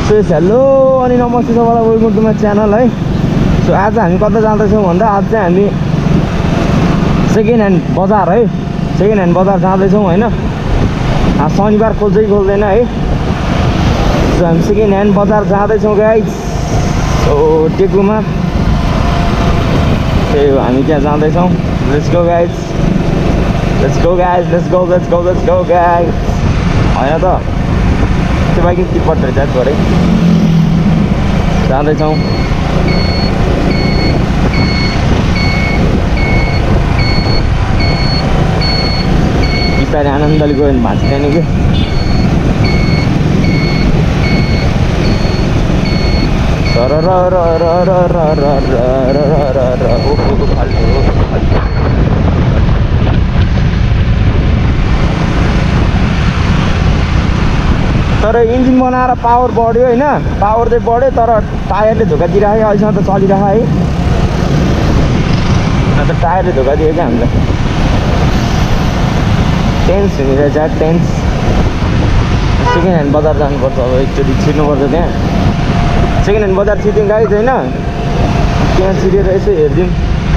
So hello अनि नमस्ते सबैलाई, वेलकम टु माई च्यानल है। सो आज हामी कता जाँदैछौँ भन्दा आज चाहिँ हामी सेकेन्ड ह्यान्ड बजार है, सेकेन्ड ह्यान्ड बजार जाँदैछौँ होइन। शनिबार खोल्छ कि खोल्दैन है। सो हामी सेकेन्ड ह्यान्ड बजार जाँदैछौँ गाइज। सो टेकुमा त्यही हो, हामी त्यहाँ जाँदैछौँ। Let's go guys, let's go guys, let's go let's go let's go guys. होइन त त्यो बाइक टिपट रहेछ थोरै। जाँदैछौँ। बिस्तारै आनन्दले गयो भने भाँच्दैन कि। तर इन्जिन बनाएर पावर बढ्यो होइन, पावर चाहिँ बढ्यो तर टायरले धोका दिइराख्यो। अहिलेसम्म त चलिरहेको है, अन्त टायरले धोका दियो क्या हामीलाई। टेन्स हुने रहेछ, टेन्स। सेकेन्ड ह्यान्ड बजार जानुपर्छ अब, एकचोटि छिर्नुपर्छ त्यहाँ। सेकेन्ड ह्यान्ड बजार छिर्दिउँ गाइज होइन, त्यहाँ छिरेर यसो हेरिदिउँ।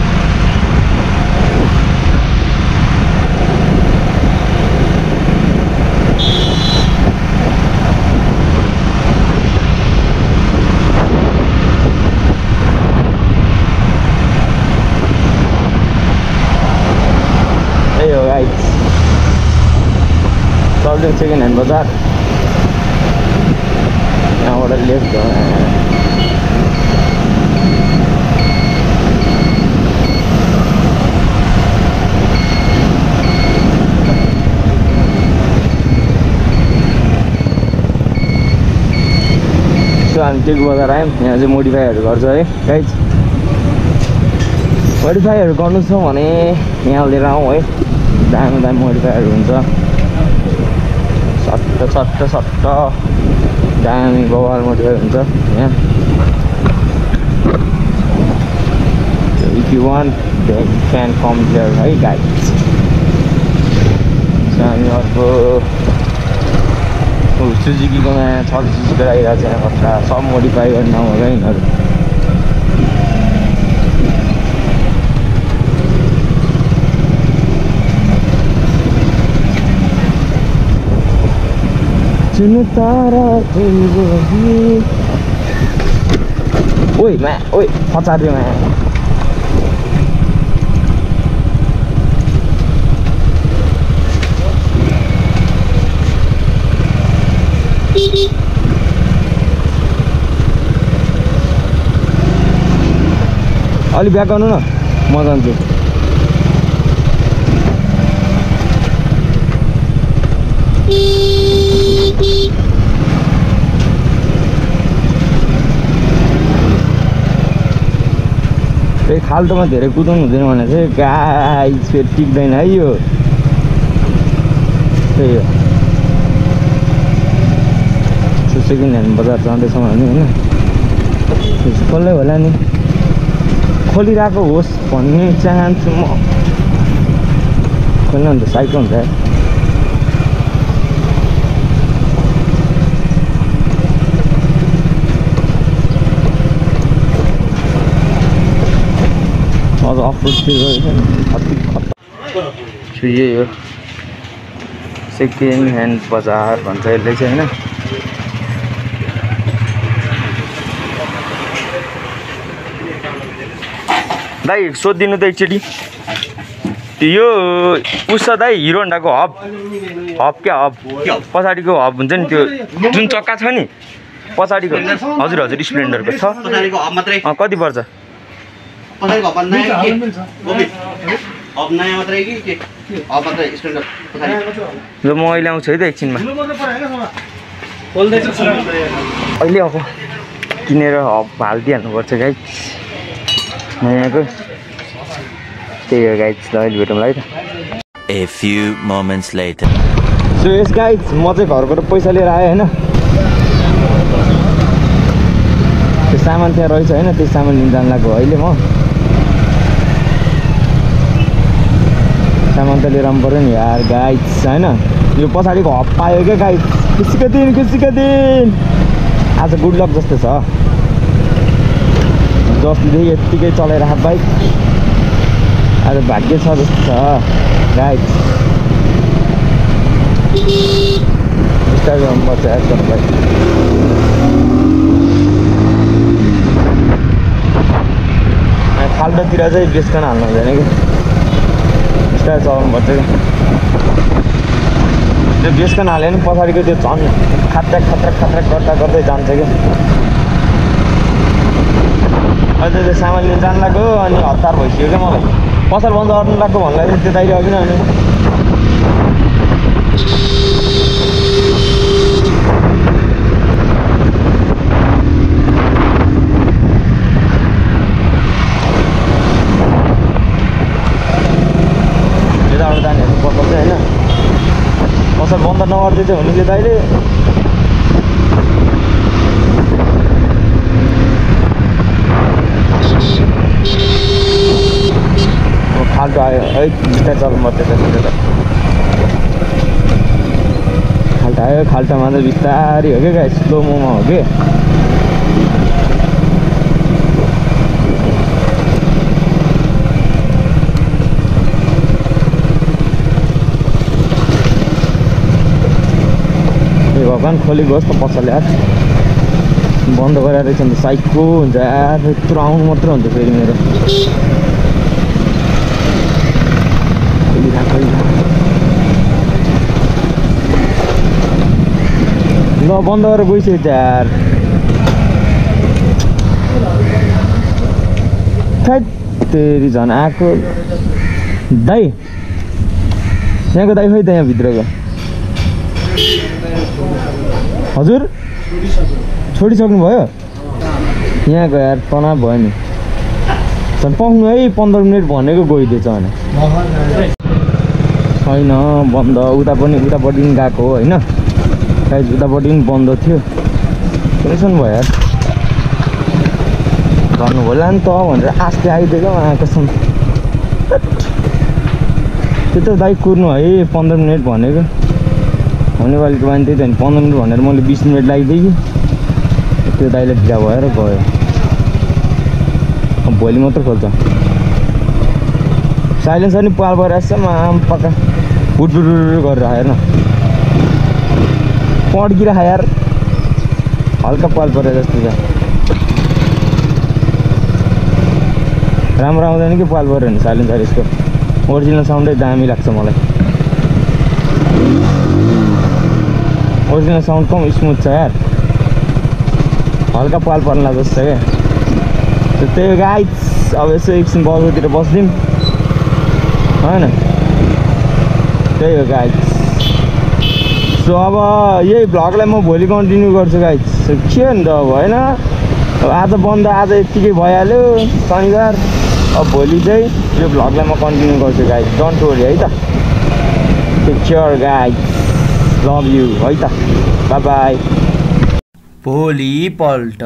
त्यही हो गाइज, चल्दिउँ सेकेन्ड ह्यान्ड बजार। यहाँबाट लेफ्ट हो। सो हामी टेक बजार आयौँ। यहाँ चाहिँ मोडिफाईहरू गर्छ है गाइज। मोडिफाईहरू गर्नु छ भने यहाँ लिएर आउँ है, दामी दामी मोडिफाईहरू हुन्छ। सट्ट दामी बवाल मोडिफाई हुन्छ यहाँ। If you want they can come here है गाइज। सो हामी अर्को सुजुकीको यहाँ 36 आइरहेको छ यहाँ खतरा। सब मोडिफाई गर्न होला यिनीहरू। जुन तारा ओइ मा ओइ पचारियो मा। अलि ब्याक गर्नु न, म जान्छु। त्यही खाल्टोमा धेरै कुदाउनु हुँदैन भने चाहिँ गाइज फेरि टिक्दैन है यो। त्यही हो। सेकेन्ड ह्यान्ड बजार जाँदैछौँ हामी होइन। कसलाई होला नि, खोलिरहेको होस् भन्ने चाहन्छु म। खोल्नु भने त साइकल हुन्छ। अझ अफरोड फिल गरेको यही हो सेकेन्ड ह्यान्ड बजार भन्छ यसले चाहिँ होइन। दाइ सोधिदिनु त एकचोटि, यो उस दाइ हिरो होन्डाको हब क्या हब पछाडिको हब हुन्छ नि, त्यो जुन चक्का छ नि पछाडिको। हजुर हजुर स्प्लेन्डरको छ। कति पर्छ? म अहिले आउँछु है त एकछिनमा। अहिले अब किनेर हब हालिदिइहाल्नुपर्छ गाइज नयाँको। त्यही हो गाइज, ल अहिले भेटौँला है त। A few moments later. So yes guys, म चाहिँ घरबाट पैसा लिएर आएँ होइन। त्यो सामान त्यहाँ रहेछ होइन, त्यो सामान लिन जानु लाग्यो अहिले म। सामान त लिएर आउनु पऱ्यो नि यार गाइज होइन। यो पछाडिको हब पायो क्या गाइज। खुसीको दिन खुसीको दिन। आज गुड लक जस्तो छ जसले यतिकै चलाइराख बाइक आज भाग्य छ जस्तो छ गाइस स्टार्ट गर्नुपर्छ एकदम बाइक खाल्डोतिर चाहिँ बेचकन हाल्नु हुँदैन कि स्टार्ट चलाउनुपर्छ कि त्यो बेचकन हाल्यो भने पछाडिको त्यो झन् खाट्राक खाट्राक खाट्राक गर्दा गर्दै जान्छ कि अहिले त्यो सामान लिनु जानु लाग्यो अनि हतार भइसक्यो क्या मलाई पसल बन्द गर्नु लाग्यो भन्दाखेरि त्यो दाइले अघि नै अनि यताबाट जानेहरू पसल चाहिँ होइन पसल बन्द नगर्दै चाहिँ हुने त्यो दाइले खाल्टो आयो है बिस्तारै चल्नु पर्छ त्यतिर त खाल्टो आयो खाल्टोमा चाहिँ बिस्तारै हो क्या स्लो मोमा हो कि ए भगवान् खोलेको होस् त पसलले यार बन्द गरेर रहेछ नि त साइकको हुन्छ यार यत्रो आउनु मात्र हुन्छ फेरि मेरो ल बन्द गरेर गइसक्यो यार तेरि झन् आएको दाइ यहाँको दाइ खोइ त यहाँभित्रको हजुर छोडिसक्नु भयो यहाँको यार तनाव भयो नि झन् पाउनु है 15 मिनट भनेको गइदिएछ भने छैन बन्द उतापट्टि पनि गएको हो होइन गाइस उतापट्टि पनि बन्द थियो टेन्सन भयो यार भन्नु होला नि त भनेर आस्ते आइदिएको कसम त्यो त दाइ कुर्नु है 15 मिनट भनेको हुनेवालीको बानी त्यही त नि 15 मिनट भनेर मैले 20 मिनट लगाइदिएँ कि त्यो दाइले ढिला भएर गयो भोलि मात्र खोल्छ साइलेन्सर नि पाल भएर आएछ आम पक्का बुटबुट गरेर हेर्न पड्किरह यार हल्का पाल परे जस्तो छ राम्रो आउँदैन कि पाल पऱ्यो भने साइलेन्सर यसको ओरिजिनल साउन्डै दामी लाग्छ मलाई ओरिजिनल साउन्ड कम स्मुथ छ यार हल्का पाल पर्न लाग्छ जस्तो क्या त्यही हो गाइस अब यसो एकछिन बजारतिर बस्दिउँ होइन त्यही हो गाइस सो अब यही भ्लगलाई म भोलि कन्टिन्यू गर्छु गाइस के हो नि त अब होइन अब आज बन्द आज यत्तिकै भइहाल्यो शनिबार अब भोलि चाहिँ यो भ्लगलाई म कन्टिन्यू गर्छु गाइस डोन्ट वरी है त take care guys love you है त बाई बाई भोलिपल्ट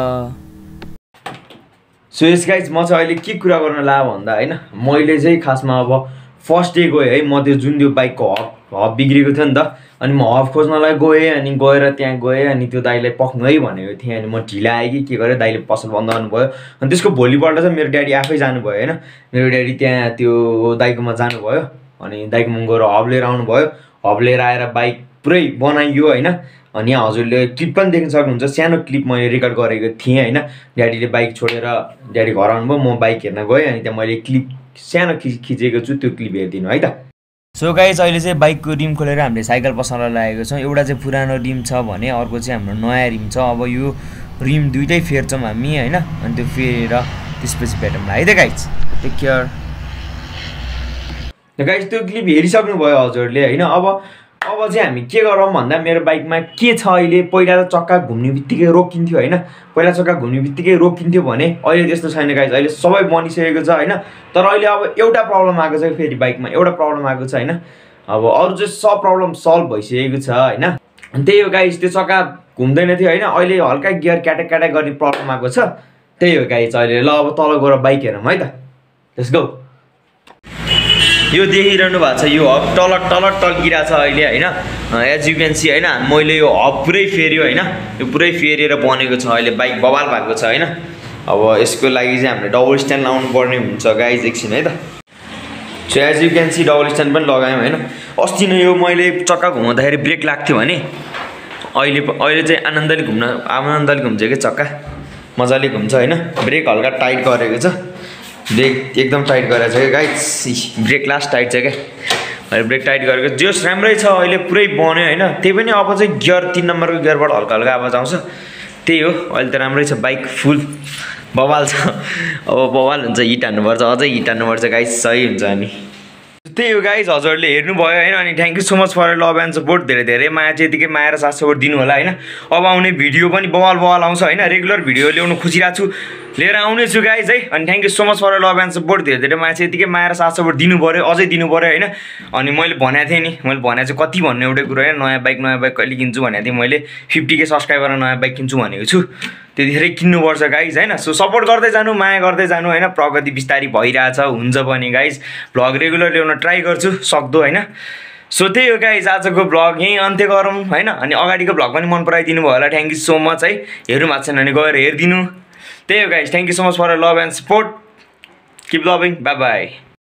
सो यस गाइज म चाहिँ अहिले के कुरा गर्न ला भन्दा होइन मैले चाहिँ खासमा अब फर्स्ट डे गएँ है म त्यो जुन त्यो बाइकको हब बिग्रेको थियो नि त अनि म हब खोज्नलाई गएँ अनि गएर त्यहाँ गएँ अनि त्यो दाइलाई पक्नु है भनेको थिएँ अनि म ढिला आएँ कि के गरेँ दाइले पसल बन्द गर्नुभयो अनि त्यसको भोलिपल्ट चाहिँ मेरो ड्याडी आफै जानुभयो होइन मेरो ड्याडी त्यहाँ त्यो दाइकोमा जानुभयो अनि दाइकोमा गएर हब लिएर आउनुभयो हब लिएर आएर बाइक पुरै बनाइयो होइन अनि यहाँ हजुरले क्लिप पनि देख्न सक्नुहुन्छ सानो क्लिप मैले रेकर्ड गरेको थिएँ होइन ड्याडीले बाइक छोडेर ड्याडी घर आउनुभयो म बाइक हेर्न गएँ अनि त्यहाँ मैले क्लिप सानो खिचेको छु त्यो क्लिप हेरिदिनु है त सो गाइस अहिले चाहिँ बाइकको रिम खोलेर हामीले साइकल पसलमा लागेको छौँ एउटा चाहिँ पुरानो रिम छ भने अर्को चाहिँ हाम्रो नयाँ रिम छ अब यो रिम दुइटै फेर्छौँ हामी होइन अनि त्यो फेरेर त्यसपछि भेटौँला है त गाइस टेक केयर गाइस त्यो क्लिप हेरिसक्नु भयो हजुरले होइन अब चाहिँ हामी के गरौँ भन्दा मेरो बाइकमा के छ अहिले पहिला त चक्का घुम्ने बित्तिकै रोकिन्थ्यो होइन पहिला चक्का घुम्ने बित्तिकै रोकिन्थ्यो भने अहिले त्यस्तो छैन गाइस अहिले सबै बनिसकेको छ होइन तर अहिले अब एउटा प्रब्लम आएको छ फेरि बाइकमा एउटा प्रब्लम आएको छ होइन अब अरू चाहिँ सब प्रब्लम सल्भ भइसकेको छ होइन त्यही हो गाइस त्यो चक्का घुम्दैन थियो होइन अहिले हल्का गियर क्याटेक क्याटेक गर्ने प्रब्लम आएको छ त्यही हो गाइस अहिले ल अब तल गएर बाइक हेरौँ है त लेट्स गो यो देखिरहनु भएको छ यो हब टलक टलक टल्किरहेको छ अहिले होइन एज यु क्यान सी होइन मैले यो हब पुरै फेर्यो होइन यो पुरै फेरेर बनेको छ अहिले बाइक बवाल भएको छ होइन अब यसको लागि चाहिँ हामीले डबल स्ट्यान्ड लाउनु पर्ने हुन्छ गाइज एकछिन है त so as you can see double stand पनि लगायौँ होइन अस्ति नै यो मैले चक्का घुमाउँदाखेरि ब्रेक लाग्थ्यो भने अहिले चाहिँ आनन्दले घुम्छ कि चक्का मजाले घुम्छ होइन ब्रेक हल्का टाइट गरेको छ ब्रेक एकदम टाइट गरेको छ क्या गाइज ब्रेक लास्ट टाइट छ क्या अहिले ब्रेक टाइट गरेको जोस राम्रै छ अहिले पुरै बन्यो होइन त्यही पनि अब चाहिँ गियर 3 नम्बरको गियरबाट हल्का हल्का आवाज आउँछ त्यही हो अहिले त राम्रै छ बाइक फुल बवाल छ अब बवाल हुन्छ हिट हान्नुपर्छ अझै हिट हान्नुपर्छ गाइज सही हुन्छ अनि त्यही हो गाइज हजुरहरूले हेर्नुभयो होइन अनि thank you so much for love and support धेरै धेरै माया चाहिँ यतिकै माया र साथ सपोर्ट दिनु होला होइन अब आउने भिडियो पनि बवाल आउँछ होइन रेगुलर भिडियो ल्याउनु खोजिरहेको छु लिएर आउनेछु गाइज है अनि thank you so much for love and support धेरै धेरै माया चाहिँ यतिकै माया र साथ सपोर्ट दिनु पऱ्यो अझै दिनु पऱ्यो होइन अनि मैले भनेको थिएँ नि मैले भने चाहिँ कति भन्ने एउटै कुरो होइन नयाँ बाइक कहिले किन्छु भनेको थिएँ मैले 50K सब्सक्राइबर नयाँ बाइक किन्छु भनेको छु त्यतिखेरै किन्नुपर्छ गाइज होइन सो सपोर्ट गर्दै जानु माया गर्दै जानु होइन प्रगति बिस्तारी भइरहेछ हुन्छ पनि गाइज भ्लग रेगुलर ल्याउन ट्राई गर्छु सक्दो होइन सो त्यही हो गाइज आजको भ्लग यहीँ अन्त्य गरौँ होइन अनि अगाडिको भ्लग पनि मन पराइदिनु भयो होला थ्याङ्क यू सो मच है हेर्नु भएको छैन भने गएर हेरिदिनु त्यही हो guys thank you so much for love and support keep loving bye by